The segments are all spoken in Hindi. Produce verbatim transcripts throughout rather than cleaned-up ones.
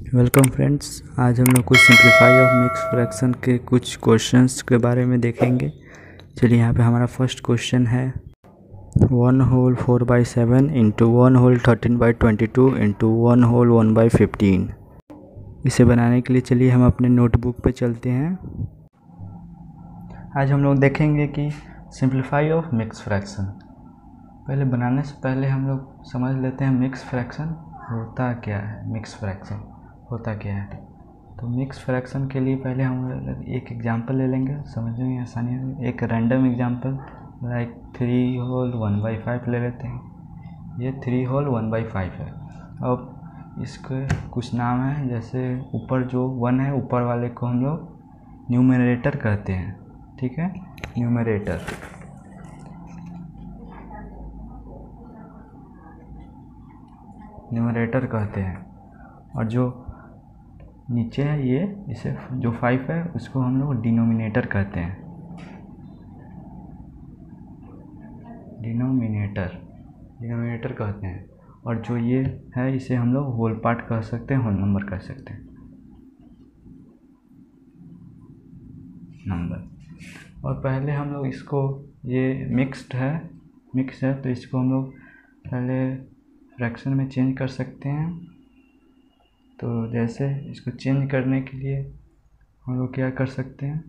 वेलकम फ्रेंड्स, आज हम लोग कुछ सिंप्लीफाई ऑफ मिक्स फ्रैक्शन के कुछ क्वेश्चंस के बारे में देखेंगे। चलिए, यहाँ पे हमारा फर्स्ट क्वेश्चन है one whole four by seven into one whole thirteen by twenty two into one whole one by fifteen. इसे बनाने के लिए चलिए हम अपने नोटबुक पे चलते हैं। आज हम लोग देखेंगे कि सिंप्लीफाई ऑफ मिक्स फ्रैक्शन। पहले बनाने से पहले हम लोग समझ लेते हैं मिक्स फ्रैक्शन होता क्या है। मिक्स फ्रैक्शन होता क्या है तो मिक्स फ्रैक्शन के लिए पहले हम एक एग्जांपल ले लेंगे, समझने में आसानी है। एक random example like three whole one by five ले लेते हैं। ये three whole one by five है। अब इसके कुछ नाम है, जैसे ऊपर जो वन है ऊपर वाले को हम लोग न्यूमरेटर कहते हैं, ठीक है, न्यूमरेटर। न्यूमरेटर कहते हैं और जो नीचे है ये इसे जो फाइव है उसको हम लोग डिनोमिनेटर कहते हैं। डिनोमिनेटर डिनोमिनेटर कहते हैं और जो ये है इसे हम लोग होल पार्ट कह सकते हैं, होल नंबर कह सकते हैं, नंबर। और पहले हम लोग इसको, ये मिक्स्ड है मिक्स है तो इसको हम लोग पहले फ्रैक्शन में चेंज कर सकते हैं। तो जैसे इसको चेंज करने के लिए हम लोग क्या कर सकते हैं,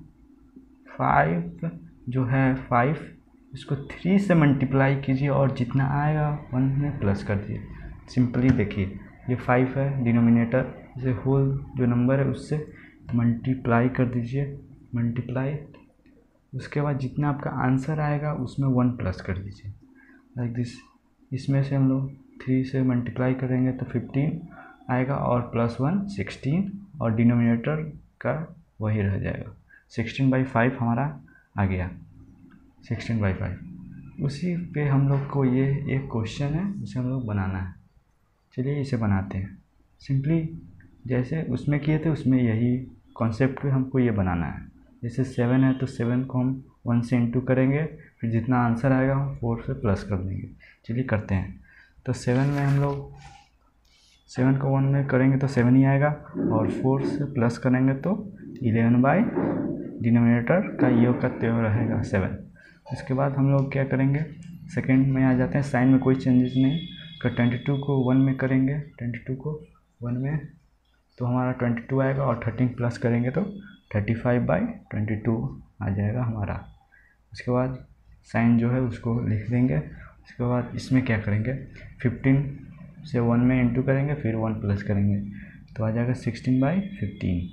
फाइव जो है फाइव इसको थ्री से मल्टीप्लाई कीजिए और जितना आएगा वन में प्लस कर दीजिए। सिंपली देखिए, ये फाइव है डिनोमिनेटर, इसे होल जो नंबर है उससे मल्टीप्लाई कर दीजिए, मल्टीप्लाई। उसके बाद जितना आपका आंसर आएगा उसमें वन प्लस कर दीजिए, लाइक दिस। इसमें से हम लोग थ्री से मल्टीप्लाई करेंगे तो फिफ्टीन आएगा और प्लस वन सिक्सटीन और डिनोमिनेटर का वही रह जाएगा। सिक्सटीन बाई फाइव हमारा आ गया, सिक्सटीन बाई फाइव। उसी पे हम लोग को ये एक क्वेश्चन है जिसे हम लोग बनाना है। चलिए इसे बनाते हैं। सिंपली जैसे उसमें किए थे उसमें यही कॉन्सेप्ट पे हमको ये बनाना है। जैसे सेवन है तो सेवन को हम वन से इंटू करेंगे, फिर जितना आंसर आएगा हम फोर से प्लस कर देंगे। चलिए करते हैं। तो सेवन में हम लोग सेवन को वन में करेंगे तो सेवन ही आएगा और फोर से प्लस करेंगे तो इलेवन बाई डिनोमिनेटर का योग का त्यों रहेगा सेवन। इसके बाद हम लोग क्या करेंगे, सेकेंड में आ जाते हैं। साइन में कोई चेंजेस नहीं, तो ट्वेंटी टू को वन में करेंगे, ट्वेंटी टू को वन में तो हमारा ट्वेंटी टू आएगा और थर्टीन प्लस करेंगे तो thirty five by twenty two आ जाएगा हमारा। उसके बाद साइन जो है उसको लिख देंगे। उसके बाद इसमें क्या करेंगे, फिफ्टीन से वन में इंटू करेंगे, फिर वन प्लस करेंगे तो आ जाएगा सिक्सटीन बाई फिफ्टीन।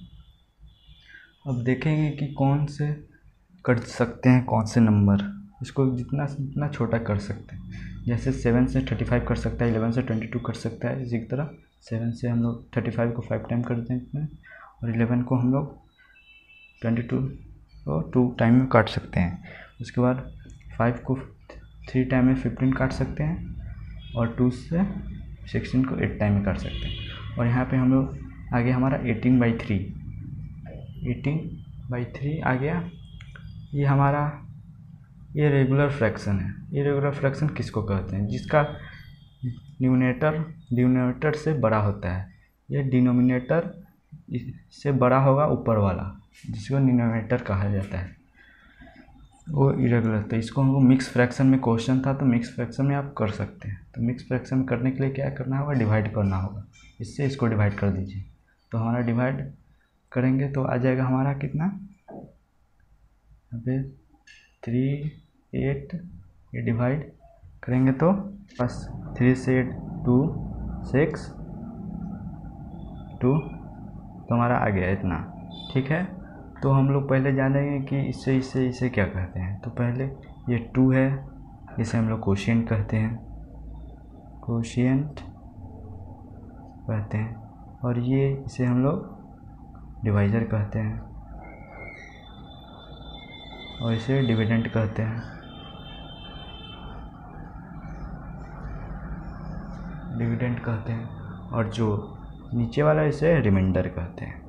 अब देखेंगे कि कौन से कर सकते हैं, कौन से नंबर इसको जितना जितना छोटा कर सकते हैं। जैसे सेवन से थर्टी फाइव कर सकता है, इलेवन से ट्वेंटी टू कर सकता है। इसी की तरह सेवन से हम लोग थर्टी फाइव को फाइव टाइम कर देते हैं और इलेवन को हम लोग ट्वेंटी टू को टू टाइम में काट सकते हैं। उसके बाद फाइव को थ्री टाइम में फिफ्टीन काट सकते हैं और टू से सिक्सटीन को एट टाइम में काट सकते हैं। और यहाँ पे हम लोग आगे हमारा eighteen by three eighteen by three आ गया। ये हमारा ये रेगुलर फ्रैक्शन है। ये रेगुलर फ्रैक्शन किसको कहते हैं, जिसका न्यूमरेटर डिनोमिनेटर से बड़ा होता है। ये डिनोमिनेटर से बड़ा होगा ऊपर वाला, जिसको डिनोमिनेटर कहा जाता है, वो इरेगुलर। तो इसको हमको मिक्स फ्रैक्शन में क्वेश्चन था तो मिक्स फ्रैक्शन में आप कर सकते हैं। तो मिक्स फ्रैक्शन करने के लिए क्या करना होगा, डिवाइड करना होगा। इससे इसको डिवाइड कर दीजिए तो हमारा डिवाइड करेंगे तो आ जाएगा हमारा कितना, अबे थ्री एट, ये डिवाइड करेंगे तो बस थ्री से एट टू सिक्स टू तो हमारा आ गया इतना, ठीक है। तो हम लोग पहले जानेंगे कि इससे इससे इसे क्या कहते हैं। तो पहले ये टू है, इसे हम लोग कोशिएंट कहते हैं, कोशिएंट कहते हैं। और ये इसे हम लोग डिवाइजर कहते हैं और इसे डिविडेंड कहते हैं, डिविडेंड कहते हैं। और जो नीचे वाला इसे रिमाइंडर कहते हैं,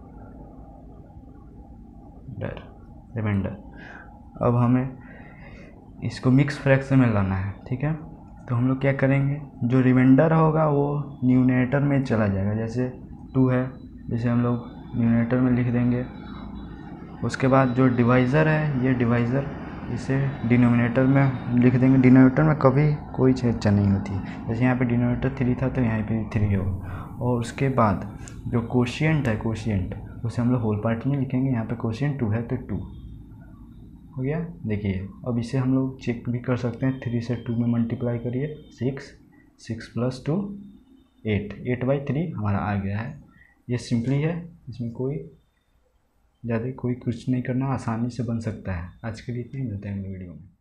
डर रिमाइंडर। अब हमें इसको मिक्स फ्रैक्शन में लाना है, ठीक है। तो हम लोग क्या करेंगे, जो रिमाइंडर होगा वो न्यूमरेटर में चला जाएगा। जैसे टू है जिसे हम लोग न्यूमरेटर में लिख देंगे। उसके बाद जो डिवाइज़र है, ये डिवाइज़र इसे डिनोमिनेटर में लिख देंगे। डिनोमिनेटर में कभी कोई चेंज नहीं होती है, जैसे यहाँ पे डिनोमिनेटर थ्री था तो यहाँ पे थ्री होगा। और उसके बाद जो कोशिएंट है, कोशिएंट उसे हम लोग होल पार्ट में लिखेंगे। यहाँ पे कोशिएंट टू है तो टू हो गया। देखिए अब इसे हम लोग चेक भी कर सकते हैं, थ्री से टू में मल्टीप्लाई करिए, six, six plus two eight, eight by three हमारा आ गया है। ये सिंपली है, इसमें कोई ज़्यादा कोई कुछ नहीं करना, आसानी से बन सकता है। आज के लिए इतना ही, मिलते हैं अगले वीडियो में।